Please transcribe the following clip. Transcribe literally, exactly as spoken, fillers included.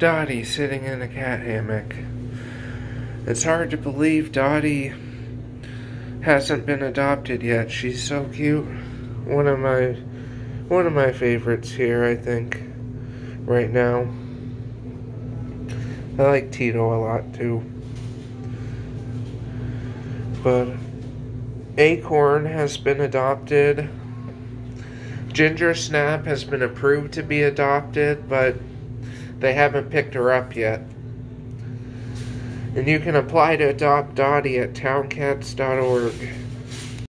Dotty sitting in a cat hammock. It's hard to believe Dotty hasn't been adopted yet. She's so cute. One of my one of my favorites here, I think, right now. I like Tito a lot too. But Acorn has been adopted. Ginger Snap has been approved to be adopted, but they haven't picked her up yet. And you can apply to adopt Dotty at town cats dot org.